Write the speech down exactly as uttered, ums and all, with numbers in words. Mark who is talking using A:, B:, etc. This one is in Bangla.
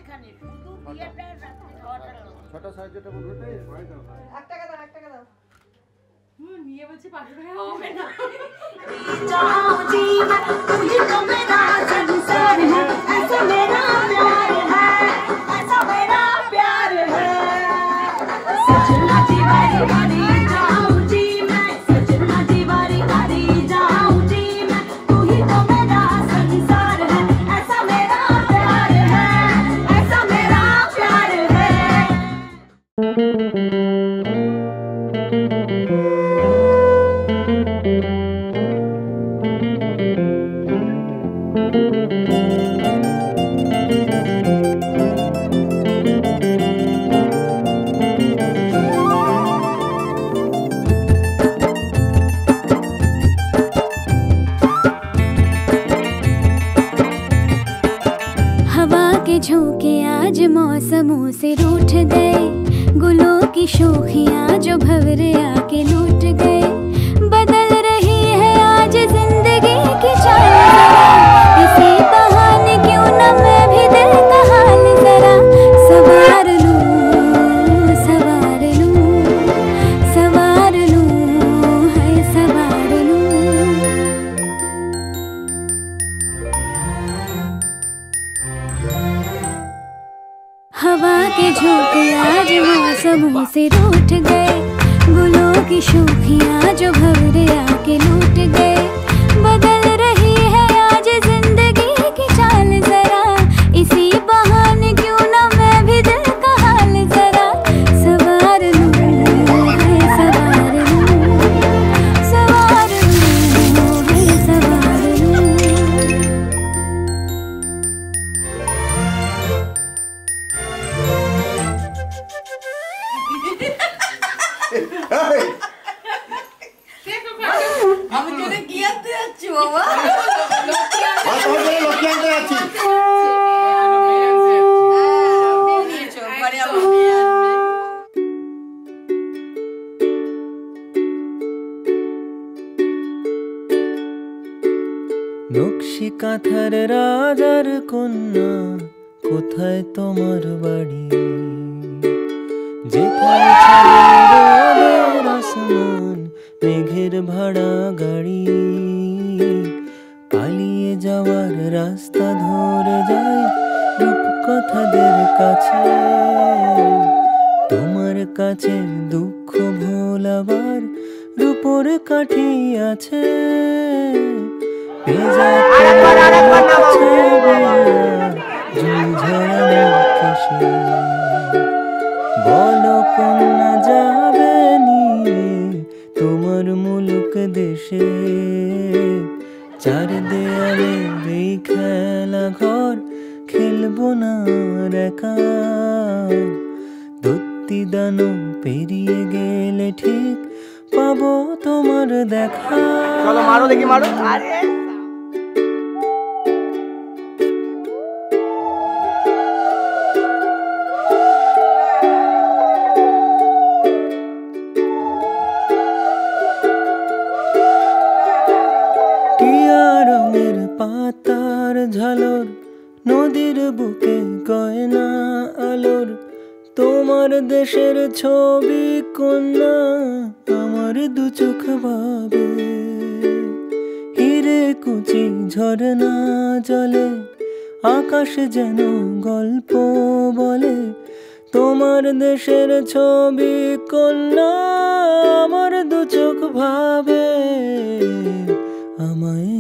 A: ওইখানে শুধু বিয়েটা রাত্রে খাওয়াটা
B: ছটা সাড়ে ছটা পর্যন্ত
C: এক টাকা দাও এক টাকা দাও
D: হুম নিয়ে বলছি পাঁচ টাকা হবে না
E: जाओ जी मैं तुझे तो मेरा संसार है ऐसा मेरा प्यार है ऐसा मेरा प्यार है सजना जी बारी बारी जाओ जी मैं सजना जी बारी बारी जाओ जी मैं तू ही तो मेरा संसार है ऐसा मेरा प्यार है ऐसा मेरा प्यार है
F: झोंके आज मौसमों से रूठ गए गुलों की शोखियां जो भंवरे आके लूट गए बदल रही है आज जिंदगी की चाल इसी बहाने क्यों न मैं भी दिल का हाल जरा सवार लूं सवार लूं सवार लूं है सवार लूं हवा के झोंके आज मौसमों से रूठ गए गुलों की शोखियां जो भंवरे आके लूट गए बदल रही है आज जिंदगी की चाल जरा इसी बहाने क्यों ना मैं भी दिल का हाल जरा सवार लूं है सवार लूं सवार लूं है सवार लूं
C: আমি তোরে কি আনতে যাচ্ছি বাবা
B: লক্ষ্মী আনতে যাচ্ছি
C: নিয়েছো ঘরে আবার
G: নকশি কাঁথার রাজার কন্যা কোথায় তোমার বাড়ি যেখানে রোদের আসমান মেঘের ভাড়া গাড়ি পালিয়ে যাওয়ার রাস্তা ধরে যায় রূপকথাদের কাছে তোমার কাছে দুঃখ ভোলাবার রূপোর কাঠি আছে বলো কন্যা যাবে নিয়ে তোমার মুলুক দেশে চার দেয়ালে এই খেলা ঘর খেলবো না একা দত্তি দানো পেরিয়ে গেলে ঠিক পাবো তোমার দেখা
C: চলো মারো দেখি মারো আরে
G: পাতার ঝালর নদীর বুকে গয়না আলোর তোমার দেশের ছবি কন্যা আমার দু চোখ ভাবে হিরে কুচি ঝরনা জলে আকাশ যেন গল্প বলে তোমার দেশের ছবি কন্যা আমার দু চোখ ভাবে আমায়